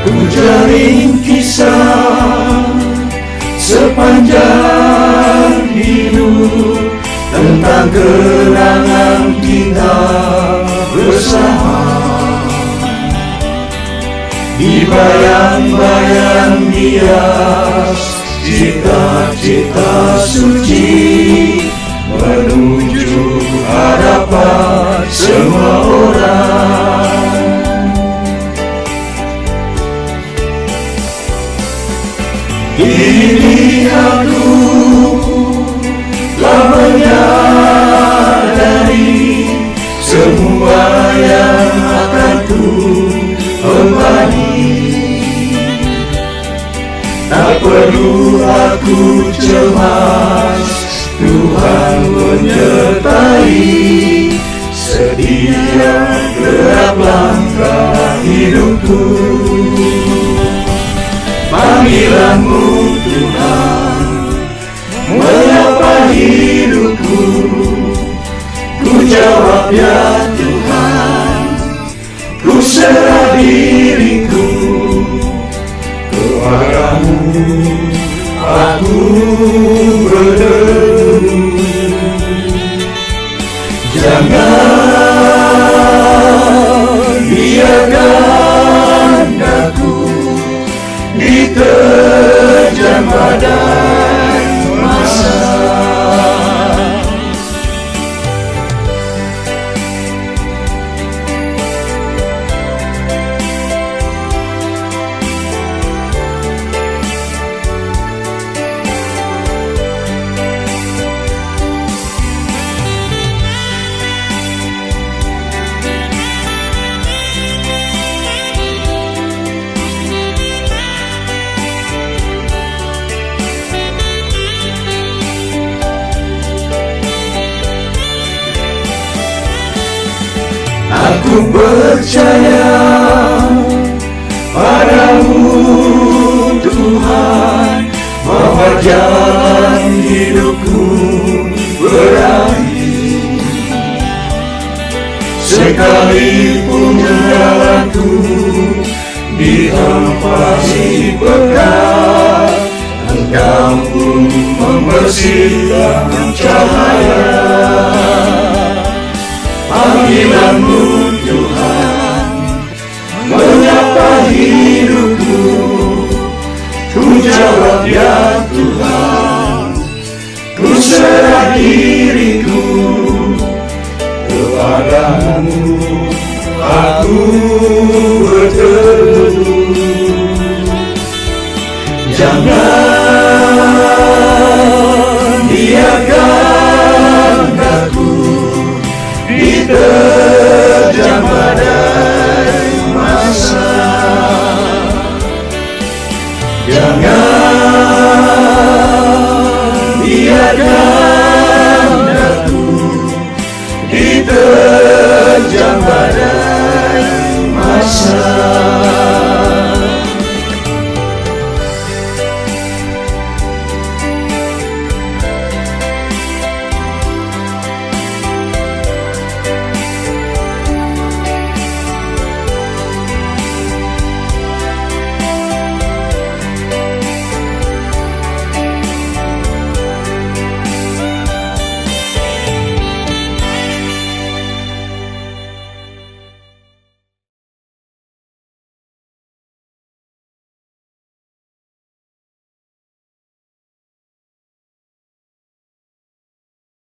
Jaring kisah sepanjang hidup tentang kenangan kita bersama. Di bayang-bayang bias cita-cita suci menuju hadapan semua orang. Kini aku telah menyadari semua yang akan ku kembali. Tak perlu aku cemas, Tuhan menyertai. Sedia gerak langkah hidupku. Panggilanmu Tuhan menyapa hidupku. Ku jawab ya Tuhan, ku serah diriku kepadamu. Aku berteduh, jangan biarkan aku diterjang badai masa. Aku percaya padamu Tuhan, bahwa jalan hidupku berakhir. Sekalipun jalanku dihempasi pekat, Engkau pun membersihkan cahaya. Panggilanmu Tuhan menyapa hidupku. Ku jawab ya Tuhan, ku serah diriku kepadamu. Aku berteduh, jangan biarkan aku diterjang badai masa. Jangan biarkan